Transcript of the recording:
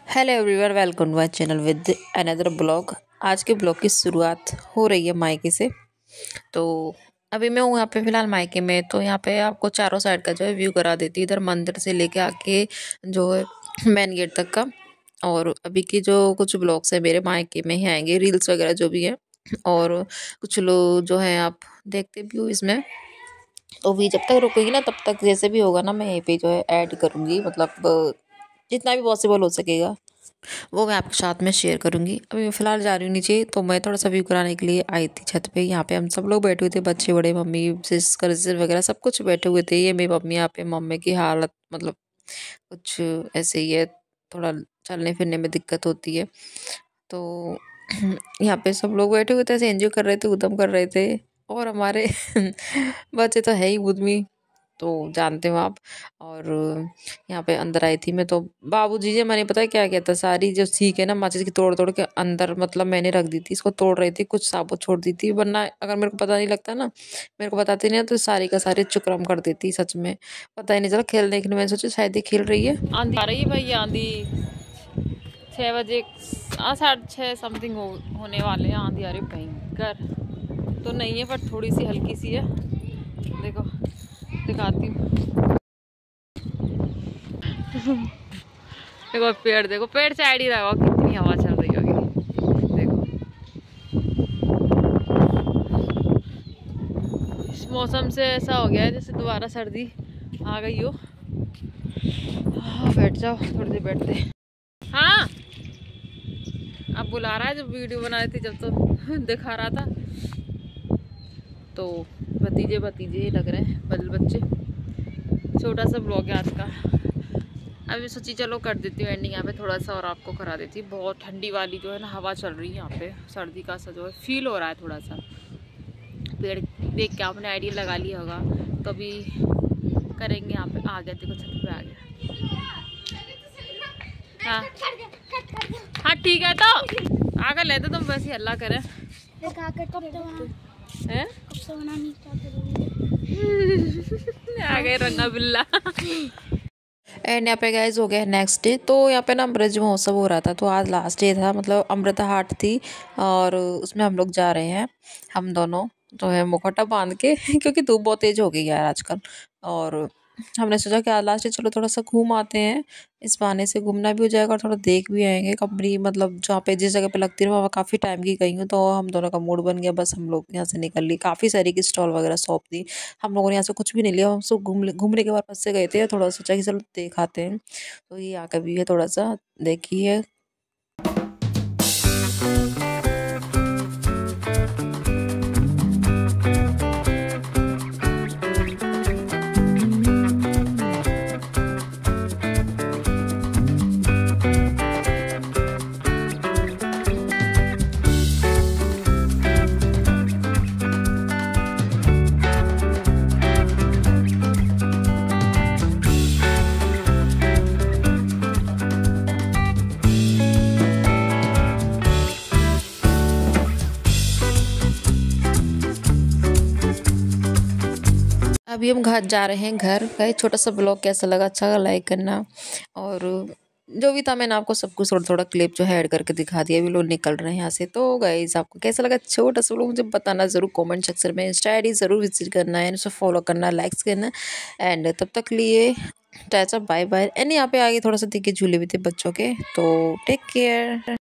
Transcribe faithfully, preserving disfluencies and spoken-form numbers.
Hello everyone, welcome to my channel with another blog. आज के blog की शुरुआत हो रही है मायके से। तो अभी मैं हूँ यहाँ पे फ़िलहाल मायके में। तो यहाँ पे आपको चारों साइड का जो है व्यू करा देती है, इधर मंदिर से लेके आके जो है मेन गेट तक का। और अभी की जो कुछ ब्लॉग्स है मेरे मायके में ही आएंगे, रील्स वगैरह जो भी है। और कुछ लोग जो है आप देखते भी हो इसमें। तो भी जब तक रुकेगी ना तब तक जैसे भी होगा ना मैं यहीं पे जो है ऐड करूँगी, मतलब जितना भी पॉसिबल हो सकेगा वो मैं आपके साथ में शेयर करूंगी। अभी मैं फ़िलहाल जा रही हूँ नीचे, तो मैं थोड़ा सा व्यू कराने के लिए आई थी छत पे। यहाँ पे हम सब लोग बैठे हुए थे, बच्चे बड़े, मम्मी सिस्टर वगैरह सब कुछ बैठे हुए थे। ये मेरी मम्मी, यहाँ पे मम्मी की हालत मतलब कुछ ऐसे ही है, थोड़ा चलने फिरने में दिक्कत होती है। तो यहाँ पे सब लोग बैठे हुए थे, ऐसे एंजॉय कर रहे थे, उदम कर रहे थे। और हमारे बच्चे तो है ही उद्यमी, तो जानते हो आप। और यहाँ पे अंदर आई थी मैं, तो बाबूजी जी मैंने पता है क्या किया था, सारी जो सीख है ना माचिस की तोड़ तोड़ के अंदर मतलब मैंने रख दी थी, इसको तोड़ रही थी, कुछ साबुत छोड़ दी थी। वरना अगर मेरे को पता नहीं लगता ना, मेरे को बताती नहीं तो सारी का सारी चुकरम कर देती। सच में पता ही नहीं चला, खेलने के लिए मैंने सोचा शायद ही खेल रही है। आंधी आ रही है भाई, आंधी छः बजे साढ़े छः समथिंग हो, होने वाले हैं। आंधी आ रही भयंकर तो नहीं है, पर थोड़ी सी हल्की सी है। देखो दिखाती हूँ। देखो पेड़, देखो पेड़ साइड ही लगा, कितनी हवा चल रही होगी। देखो इस मौसम से ऐसा हो गया है जैसे दोबारा सर्दी आ गई हो। हाँ बैठ जाओ, थोड़ी देर बैठते। हाँ अब बुला रहा है, जब वीडियो बना रही थी जब तो दिखा रहा था। तो भतीजे भतीजे लग रहे हैं, बल बच्चे। छोटा सा ब्लॉग है आज का। अभी सोची चलो कर देती हूँ एंडिंग यहाँ पे, थोड़ा सा और आपको करा देती। बहुत ठंडी वाली जो है ना हवा चल रही है यहाँ पे, सर्दी का सा जो है फील हो रहा है थोड़ा सा। पेड़ देख के आपने आइडिया लगा लिया होगा। तो अभी करेंगे यहाँ पे। आ गया, देखो छत पे आ गया। हाँ हाँ ठीक है, तो आकर लेते तुम वैसे हल्ला करें हैं। आ गए रंगा बिल्ला। एंड यहाँ पे गाइज हो गया नेक्स्ट डे। तो यहाँ पे ना अमृत महोत्सव हो रहा था, तो आज लास्ट डे था, मतलब अमृता हाट थी। और उसमें हम लोग जा रहे हैं, हम दोनों जो है मुखौटा बांध के क्योंकि धूप बहुत तेज हो गई यार आजकल। और हमने सोचा कि आज लास्ट डे चलो थोड़ा सा घूम आते हैं, इस बहाने से घूमना भी हो जाएगा और थोड़ा देख भी आएंगे। कंपनी मतलब जहाँ पे जिस जगह पे लगती है वहाँ काफ़ी टाइम की गई हूँ, तो हम दोनों का मूड बन गया। बस हम लोग यहाँ से निकल ली, काफ़ी सारी की स्टॉल वगैरह शॉप थी। हम लोगों ने यहाँ से कुछ भी नहीं लिया, हम सब घूम घूमने के बाद बस से गए थे, थोड़ा सोचा कि चलो देख आते हैं। तो ये यहाँ का भी है, थोड़ा सा देखिए। अभी हम घर जा रहे हैं, घर गए। छोटा सा ब्लॉग कैसा लगा, अच्छा लगा लाइक करना। और जो भी था मैंने आपको सब कुछ थोड़ा थोड़ा क्लिप जो है ऐड करके दिखा दिया। अभी लोग निकल रहे हैं यहाँ से। तो गाइस आपको कैसा लगा छोटा सा ब्लॉग मुझे बताना ज़रूर कमेंट सेक्शन में। इंस्टा आई डी ज़रूर विजिट करना है, उसे फॉलो करना, लाइक्स करना। एंड तब तक लिए टाटा बाय बाय। एंड यहाँ पे आगे थोड़ा सा देखिए झूले भी थे बच्चों के, तो टेक केयर।